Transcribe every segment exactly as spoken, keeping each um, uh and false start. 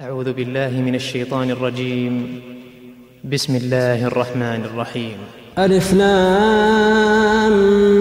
أعوذ بالله من الشيطان الرجيم. بسم الله الرحمن الرحيم. ألف لام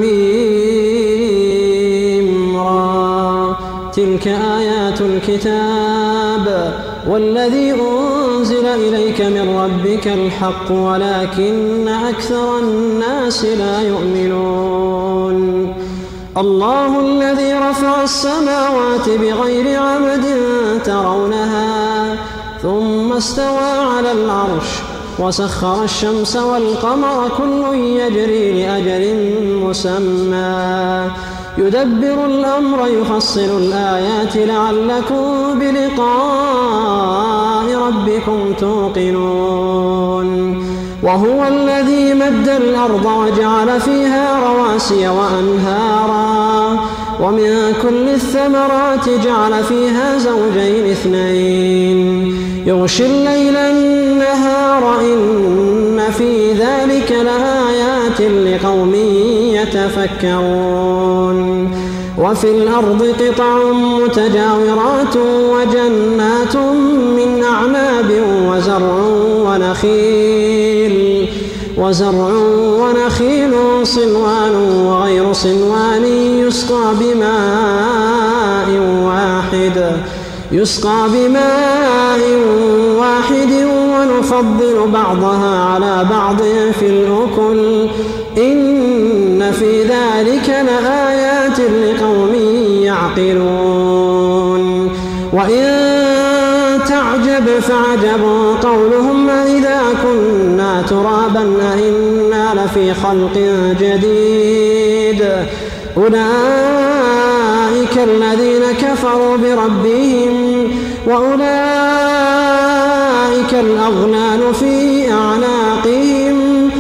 ميم را تلك آيات الكتاب والذي أنزل إليك من ربك الحق ولكن أكثر الناس لا يؤمنون. الله الذي رفع السماوات بغير عمد ترونها ثم استوى على العرش وسخر الشمس والقمر كل يجري لأجل مسمى يدبر الأمر يفصل الآيات لعلكم بلقاء ربكم توقنون. وهو الذي مد الأرض وجعل فيها رواسي وأنهارا ومن كل الثمرات جعل فيها زوجين اثنين يغشي الليل النهار إن في ذلك لآيات لقوم يتفكرون. وفي الأرض قطع متجاورات وجنات من أعناب وزرع ونخيل وزرع ونخيل صنوان وغير صنوان يسقى بماء واحد يسقى بماء واحد ونفضل بعضها على بعض في الأكل إن في ذلك لآيات لقوم يعقلون. وإن تعجب فعجب قولهم إذا كنا ترابا أئنا لفي خلق جديد أولئك الذين كفروا بربهم وأولئك الأغلال في أعناقهم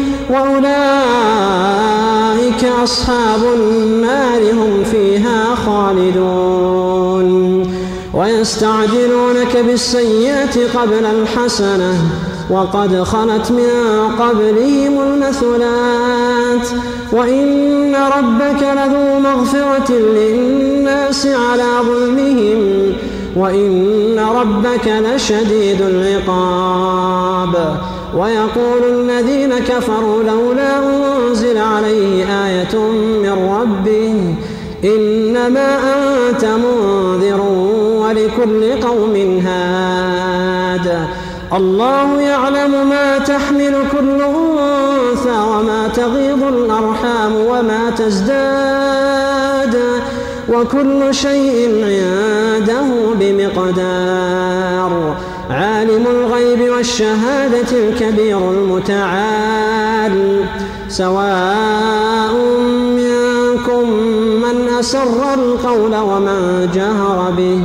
وأولئك أصحاب النار هم فيها خالدون. ويستعجلونك بالسيئة قبل الحسنة وقد خلت من قبلهم المثلات وإن ربك لذو مغفرة للناس على ظلمهم وإن ربك لشديد العقاب. ويقول الذين كفروا لولا أنزل عليه آية من ربه إنما أنت منذر ولكل قوم هاد. الله يعلم ما تحمل كل أنثى وما تغيض الأرحام وما تزداد وكل شيء عنده بمقدار. عالم الغيب والشهادة الكبير المتعال. سواء منكم من أسر القول ومن جهر به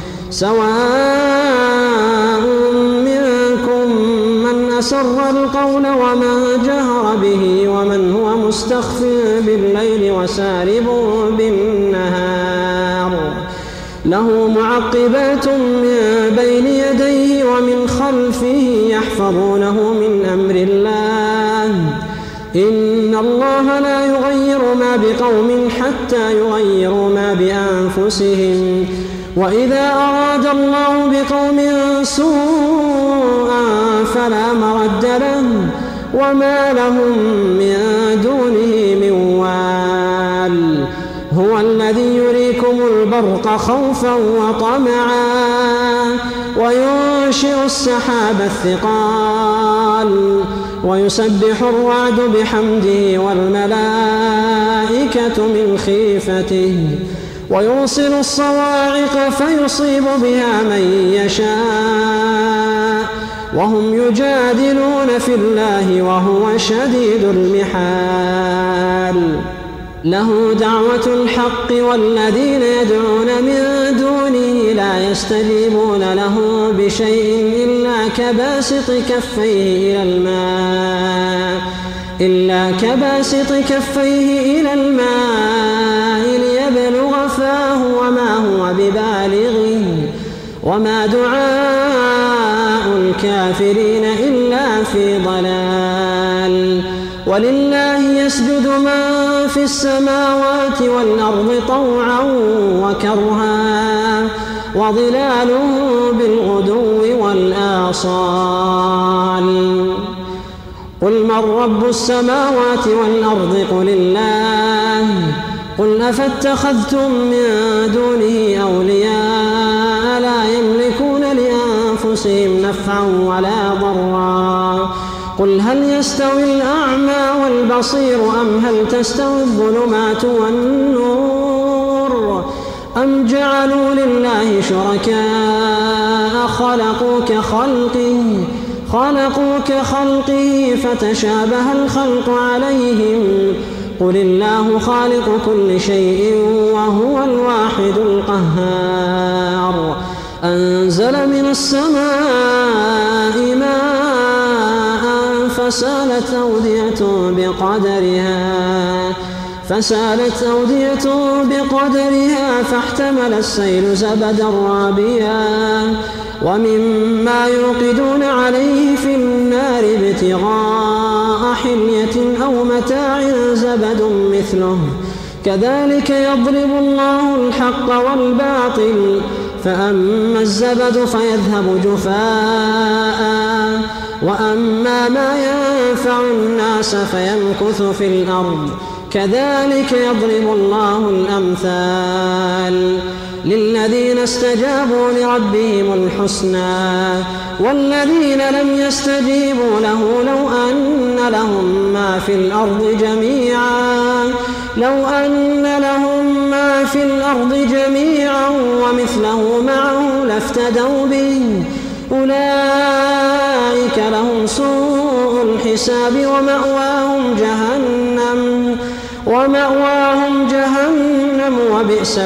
سواء منكم من أسر القول ومن جهر به ومن هو مستخف بالليل وسارب بالنهار له معقبات من بين يديه ومن خلفه يحفظونه من أمر الله إن الله لا يغير ما بقوم حتى يغيروا ما بأنفسهم وإذا أراد الله بقوم سوءا فلا مرد له وما لهم من دونه من وال. هو الذي يريكم البرق خوفا وطمعا وينشئ السحاب الثقال ويسبح الرعد بحمده والملائكة من خيفته ويرسل الصواعق فيصيب بها من يشاء وهم يجادلون في الله وهو شديد المحال. له دعوة الحق والذين يدعون من دونه لا يستجيبون له بشيء إلا كباسط كفيه إلى الماء إلا كباسط كفيه إلى الماء ليبلغ فاه وما هو ببالغه وما دعاء الكافرين إلا في ضلال. ولله يسجد من في السماوات والأرض طوعا وكرها وظلاله بالغدو ضال. قل من رب السماوات والأرض قل الله. قل أفاتخذتم من دونه أولياء لا يملكون لأنفسهم نفعا ولا ضرا. قل هل يستوي الأعمى والبصير أم هل تستوي الظلمات والنور أم جعلوا لله شركاء خلقوا كخلقه خلقوا كخلقه فتشابه الخلق عليهم. قل الله خالق كل شيء وهو الواحد القهار. أنزل من السماء ماء فسالت أودية بقدرها فسالت أودية بقدرها فاحتمل السيل زبدا رابيا ومما يوقدون عليه في النار ابتغاء حلية أو متاع زبد مثله كذلك يضرب الله الحق والباطل فأما الزبد فيذهب جفاء وأما ما ينفع الناس فيمكث في الأرض كذلك يضرب الله الأمثال. للذين استجابوا لربهم الحسنى والذين لم يستجيبوا له لو أن لهم ما في الأرض جميعا لو أن لهم ما في الأرض جميعا ومثله معه لافتدوا به أولئك لهم سوء الحساب ومأواهم جهنم ومأواهم جهنم وبئس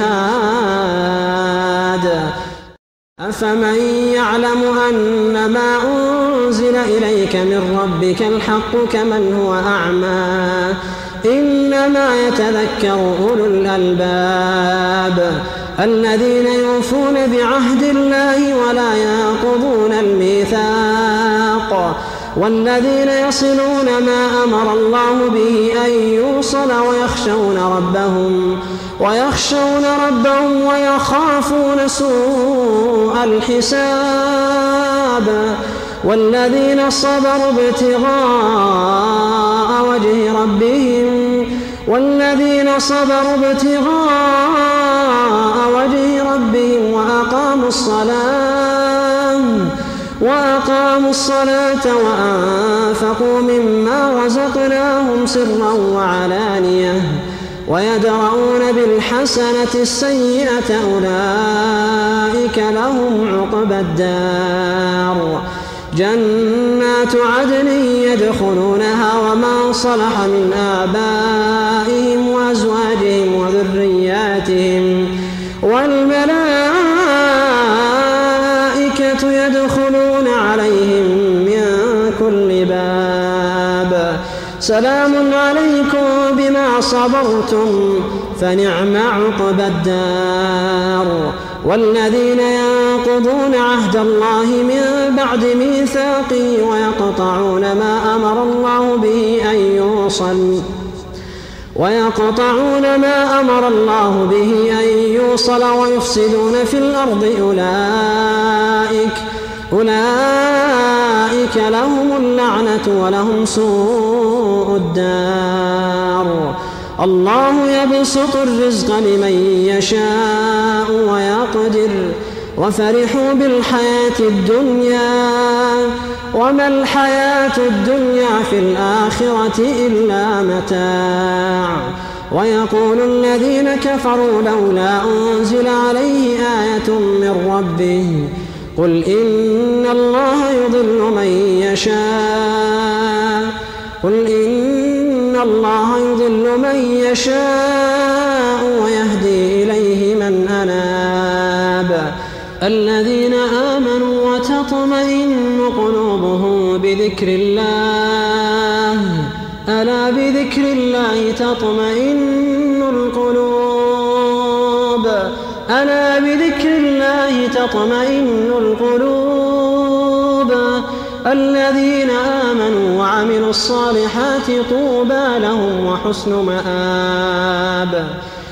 المهاد. أفمن يعلم أن ما أنزل إليك من ربك الحق كمن هو أعمى إنما يتذكر أولو الألباب الذين يوفون بعهد الله ولا ينقضون الميثاق والذين يصلون ما أمر الله به أن يوصل ويخشون ربهم ويخشون ربهم ويخافون سوء الحساب والذين صبروا ابتغاء وجه ربهم والذين صبروا ابتغاء وجه ربهم وأقاموا الصلاة وأقاموا الصلاة وأنفقوا مما رزقناهم سرا وعلانية ويدرؤون بالحسنة السيئة أولئك لهم عقبى الدار. جنات عدن يدخلونها ومن صلح من آبائهم وأزواجهم وذرياتهم والملائكة يدخلون عليهم من كل باب سلام عليكم بما صبرتم فنعم عقبى الدار. والذين ينقضون عهد الله من بعد ميثاقه ويقطعون ما أمر الله به أن يوصل ويقطعون ما أمر الله به أن يوصل ويفسدون في الأرض أولئك أولئك لهم اللعنة ولهم سوء الدار. الله يبسط الرزق لمن يشاء ويقدر وفرحوا بالحياة الدنيا وما الحياة الدنيا في الآخرة إلا متاع. ويقول الذين كفروا لولا أنزل عليه آية من ربه قل إن الله يضل من يشاء قل إن الله يضل من يشاء ويهدي إليه من أناب. الذين آمنوا وتطمئن قلوبهم بذكر الله ألا بذكر الله تطمئن القلوب ألا بذكر الله تطمئن القلوب. الذين آمنوا وعملوا الصالحات طوبى لهم وحسن مآب.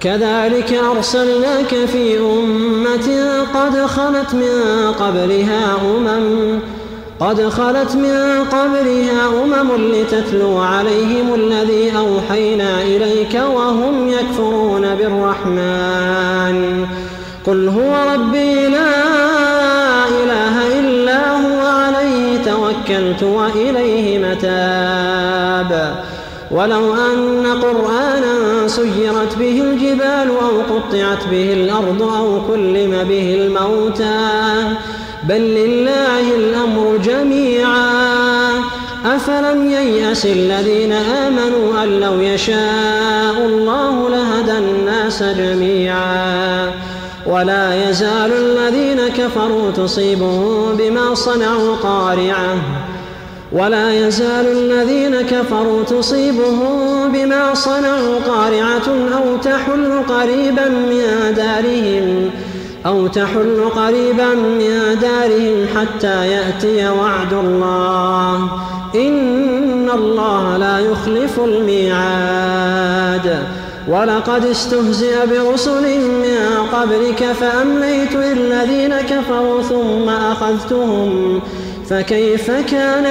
كذلك أرسلناك في أمة قد خلت من قبلها أمم قد خلت من قبلها أمم لتتلو عليهم الذي أوحينا إليك وهم يكفرون بالرحمن قل هو ربي لا إله إلا هو عليه توكلت وإليه متاب ولو أن قرآنا سيرت به الجبال أو قطعت به الأرض أو كلم به الموتى بل لله الأمر جميعا أفلم ييأس الذين آمنوا أن لو يشاء الله لهدى الناس جميعا ولا يزال الذين كفروا تصيبهم بما صنعوا قارعة ولا يزال الذين كفروا تصيبهم بما صنعوا قارعة أو تحل قريبا من دارهم أو تحل قريبا من دارهم حتى يأتي وعد الله إن الله لا يخلف الميعاد ولقد استهزئ برسل من قبلك فأمليت للذين كفروا ثم أخذتهم فكيف كان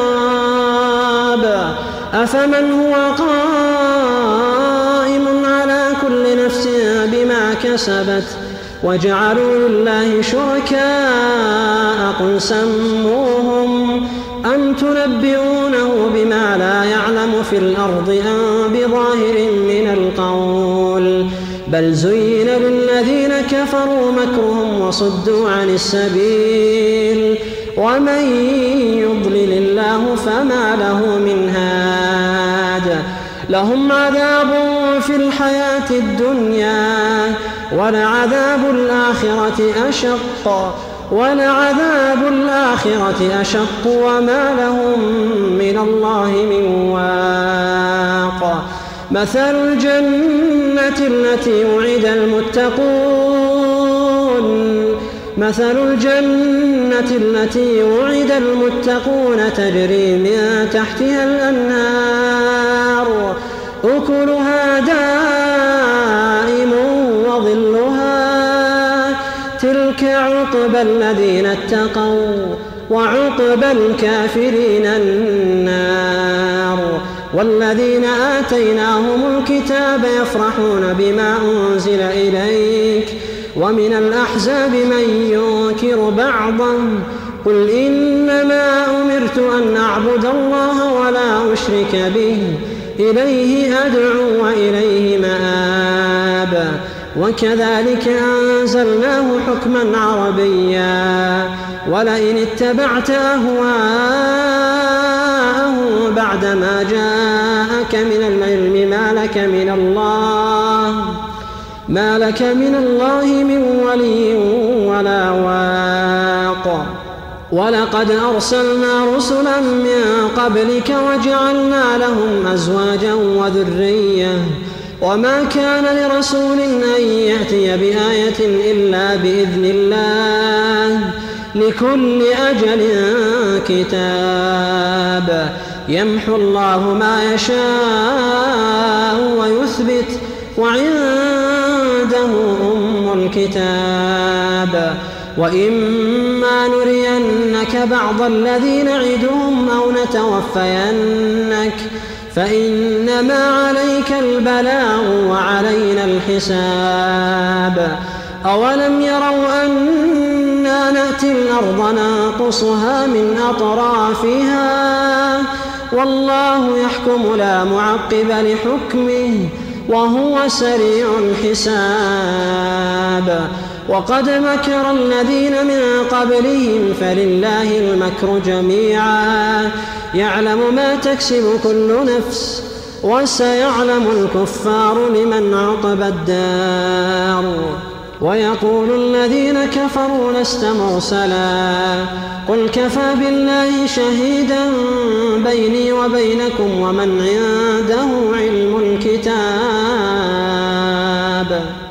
عقاب أفمن هو قائم على كل نفس بما كسبت وجعلوا لله شركاء قل سموهم أم تنبئونه بما لا يعلم في الأرض أم بظاهر من القول بل زين للذين كفروا مكرهم وصدوا عن السبيل ومن يضلل الله فما له من هاد لهم عذاب في الحياة الدنيا ولعذاب الآخرة أشق ولعذاب الآخرة أشق وما لهم من الله من واق مثل الجنة التي وعد المتقون مثل الجنة التي وعد المتقون تجري من تحتها الأنهار أكلها دائم وظلها تلك عقبى الذين اتقوا وعقبى الكافرين النار والذين آتيناهم الكتاب يفرحون بما أنزل إليك ومن الأحزاب من ينكر بعضا قل إنما أمرت أن أعبد الله ولا أشرك به إليه أدعو وإليه مآب وكذلك أنزلناه حكما عربيا ولئن اتبعت أهواءهم بعدما جاءك من العلم ما لك من الله ما لك من الله من ولي ولا واق ولقد أرسلنا رسلا من قبلك وجعلنا لهم أزواجا وذرية وما كان لرسول أن يأتي بآية إلا بإذن الله لكل أجل كتاب يمحو الله ما يشاء ويثبت وعنده أم الكتاب وإما نرينك بعض الذي نعدهم أو نتوفينك فإنما عليك البلاغ وعلينا الحساب أولم يروا أنا نأتي الأرض ننقصها من أطرافها والله يحكم لا معقب لحكمه وهو سريع الحساب وقد مكر الذين من قبلهم فلله المكر جميعا يعلم ما تكسب كل نفس وسيعلم الكفار لمن عقب الدار ويقول الذين كفروا لست مرسلا قل كفى بالله شهيدا بيني وبينكم ومن عنده علم الكتاب